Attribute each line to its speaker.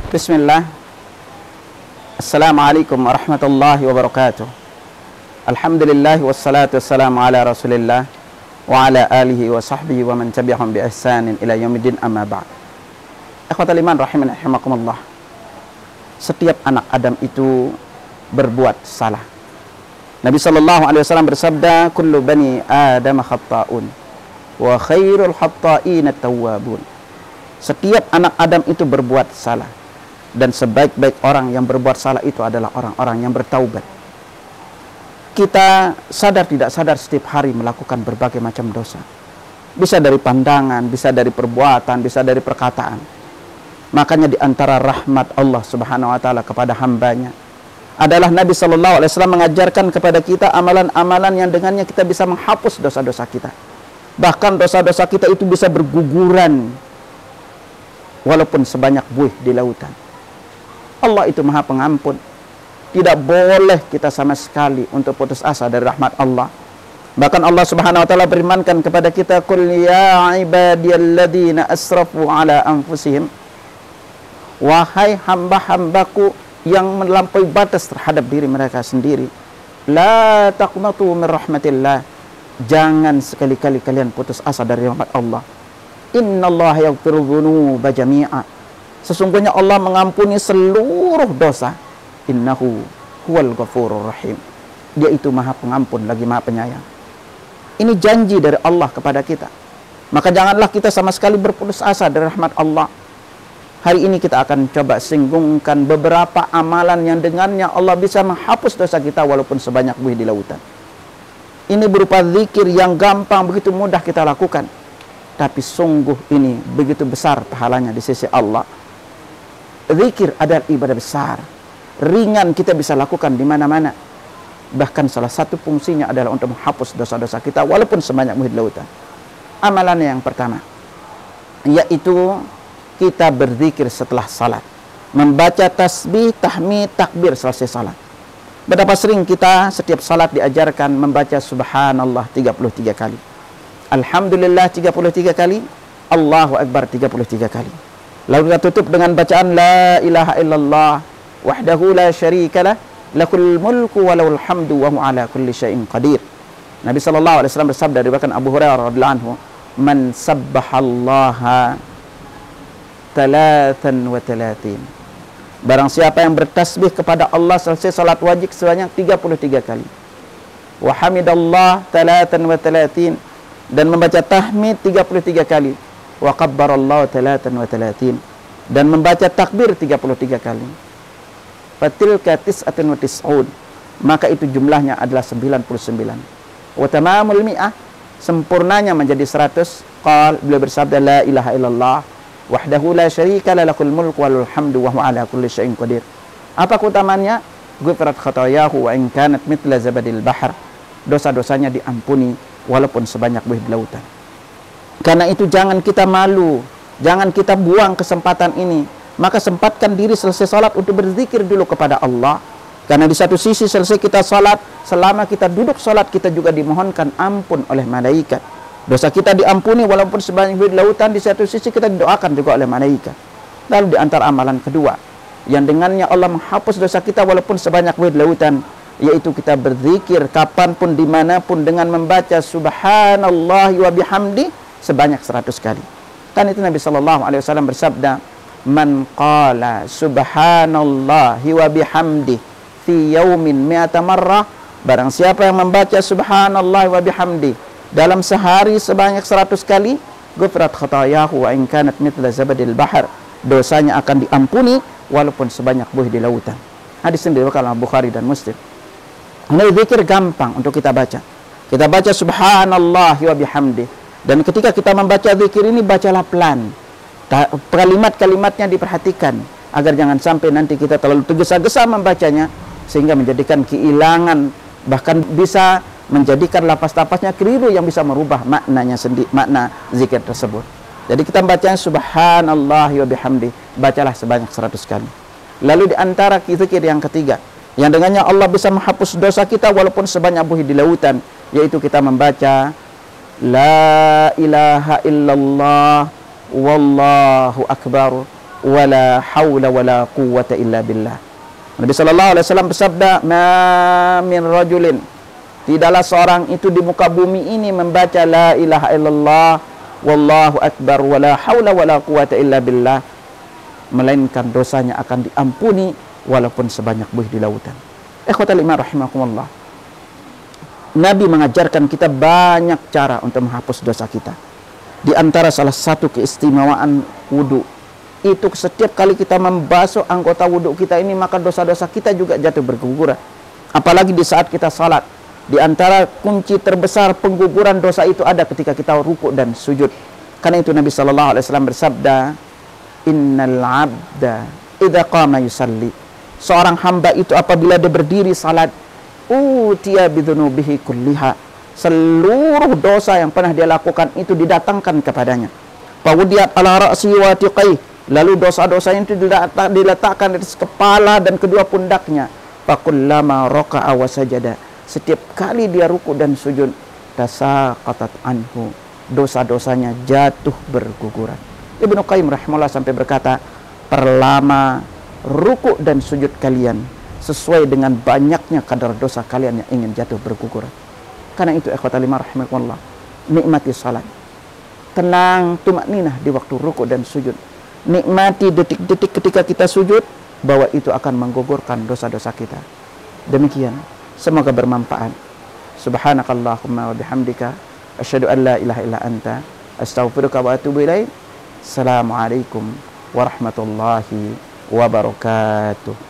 Speaker 1: Bismillah. Assalamualaikum warahmatullahi wabarakatuh. Alhamdulillah wassalatu wassalamu ala rasulillah wa ala alihi wa sahbihi wa man tabi'ahum bi ihsanin ila yaumiddin, amma ba'd. Ikhwatal iman rahimani rahimakumullah. Setiap anak Adam itu berbuat salah. Nabi sallallahu alaihi wasallam bersabda, kullu bani Adam khata'un wa khairul khata'in at-tawwabun. Setiap anak Adam itu berbuat salah, dan sebaik-baik orang yang berbuat salah itu adalah orang-orang yang bertaubat. Kita sadar tidak sadar setiap hari melakukan berbagai macam dosa. Bisa dari pandangan, bisa dari perbuatan, bisa dari perkataan. Makanya di antara rahmat Allah Subhanahu wa taala kepada hambanya adalah Nabi sallallahu alaihi wasallam mengajarkan kepada kita amalan-amalan yang dengannya kita bisa menghapus dosa-dosa kita. Bahkan dosa-dosa kita itu bisa berguguran walaupun sebanyak buih di lautan. Allah itu Maha Pengampun. Tidak boleh kita sama sekali untuk putus asa dari rahmat Allah. Bahkan Allah Subhanahu wa taala berimankan kepada kita, qul ya ibadiyalladzina asrafu ala anfusihim, wahai hamba-hambaku yang melampaui batas terhadap diri mereka sendiri, la taqnatu min rahmatillah, jangan sekali-kali kalian putus asa dari rahmat Allah. Innallaha yaghfiru dzunuba jami'a, sesungguhnya Allah mengampuni seluruh dosa. Innahu huwal ghafurur rahim, dia itu Maha Pengampun lagi Maha Penyayang. Ini janji dari Allah kepada kita. Maka janganlah kita sama sekali berputus asa dari rahmat Allah. Hari ini kita akan coba singgungkan beberapa amalan yang dengannya Allah bisa menghapus dosa kita walaupun sebanyak buih di lautan. Ini berupa zikir yang gampang, begitu mudah kita lakukan, tapi sungguh ini begitu besar pahalanya di sisi Allah. Zikir adalah ibadah besar, ringan, kita bisa lakukan di mana-mana. Bahkan salah satu fungsinya adalah untuk menghapus dosa-dosa kita walaupun sebanyak buih di lautan. Amalannya yang pertama, yaitu kita berzikir setelah salat, membaca tasbih, tahmid, takbir selesai salat. Betapa sering kita setiap salat diajarkan membaca subhanallah 33 kali, alhamdulillah 33 kali, Allahu akbar 33 kali. Lalu kita tutup dengan bacaan la ilaha illallah wahdahu la syarikalah lakul mulku wa lahul hamdu wa huwa ala kulli syai'in qadir. Nabi sallallahu alaihi wasallam bersabda, diriwayatkan Abu Hurairah radhiyallahu anhu, man sabbahallaha 33, barang siapa yang bertasbih kepada Allah selesai salat wajib sebanyak 33 kali, wa hamidallah 33, dan membaca tahmid 33 kali, wa kabbarallahu 33, dan membaca takbir 33 kali, fatilka tis'atun wa tis'un, maka itu jumlahnya adalah 99. Wa tamamul mi'ah, sempurnanya menjadi 100. Beliau bersabda, la ilaha illallah wahdahu la syarikalah lakul mulku wa lahul hamdu wa huwa ala kulli syai'in qadir. Apa keutamaannya? Ghufrat khatayahu wa in kanat mithla zabadil bahr, dosa-dosanya diampuni walaupun sebanyak buih di lautan. Karena itu jangan kita malu, jangan kita buang kesempatan ini. Maka sempatkan diri selesai salat untuk berzikir dulu kepada Allah. Karena di satu sisi selesai kita salat, selama kita duduk salat kita juga dimohonkan ampun oleh malaikat. Dosa kita diampuni walaupun sebanyak buih di lautan. Di satu sisi kita didoakan juga oleh malaikat. Lalu di antara amalan kedua yang dengannya Allah menghapus dosa kita walaupun sebanyak buih di lautan, yaitu kita berzikir kapanpun dimanapun dengan membaca subhanallah wa bihamdi sebanyak 100 kali. Kan itu Nabi sallallahu alaihi wasallam bersabda, man qala subhanallahi wa bihamdi fi yaumin mi'ata marrah, barang siapa yang membaca subhanallah wa bihamdi dalam sehari sebanyak 100 kali, ghufrat khatayahu wa in kanat mithla zabadil bahr, dosanya akan diampuni walaupun sebanyak buih di lautan. Hadis ini diriwayatkan oleh Bukhari dan Muslim. Ini zikir gampang untuk kita baca. Kita baca subhanallah wa bihamdi. Dan ketika kita membaca zikir ini, bacalah pelan. Kalimat-kalimatnya diperhatikan agar jangan sampai nanti kita terlalu tergesa-gesa membacanya sehingga menjadikan kehilangan, bahkan bisa menjadikan lapas-lapasnya keliru yang bisa merubah maknanya sendiri, makna zikir tersebut. Jadi kita membacanya subhanallah wa bihamdi, bacalah sebanyak 100 kali. Lalu di antara zikir yang ketiga yang dengannya Allah bisa menghapus dosa kita walaupun sebanyak buih di lautan, yaitu kita membaca la ilaha illallah wallahu akbar wala haula wala quwwata illa billah. Nabi sallallahu alaihi wasallam bersabda, "Ma min rajulin," tidaklah seorang itu di muka bumi ini membaca la ilaha illallah wallahu akbar wala haula wala quwwata illa billah, melainkan dosanya akan diampuni walaupun sebanyak buih di lautan. Ikhwatal iman rahimakumullah. Nabi mengajarkan kita banyak cara untuk menghapus dosa kita. Di antara salah satu keistimewaan wudu, itu setiap kali kita membasuh anggota wudu kita ini, maka dosa-dosa kita juga jatuh berguguran. Apalagi di saat kita salat. Di antara kunci terbesar pengguguran dosa itu ada ketika kita rukuk dan sujud. Karena itu Nabi sallallahu alaihi wasallam bersabda, "Innal 'abda idza qama yusalli." Seorang hamba itu apabila dia berdiri salat, utiya bidzunubihi kulliha. Seluruh dosa yang pernah dia lakukan itu didatangkan kepadanya. Fawudiyat ala ra'si wa tiqai. Lalu dosa-dosa itu diletakkan di atas kepala dan kedua pundaknya. Fakullama raka'a wa sajada. Setiap kali dia ruku dan sujud, tasaqatat anhu. Dosa-dosanya jatuh berguguran. Ibnu Qayyim rahimahullah sampai berkata, perlama ruku dan sujud kalian sesuai dengan banyaknya kadar dosa kalian yang ingin jatuh berguguran. Karena itu ikhwatal iman rahimakumullah, nikmati salat. Tenang, tumakninah di waktu ruku dan sujud. Nikmati detik-detik ketika kita sujud, bahwa itu akan menggugurkan dosa-dosa kita. Demikian, semoga bermanfaat. Subhanakallahumma wa bihamdika asyhadu an la ilaha illa anta astaghfiruka wa atubu ilaik. Assalamualaikum warahmatullahi wabarakatuh.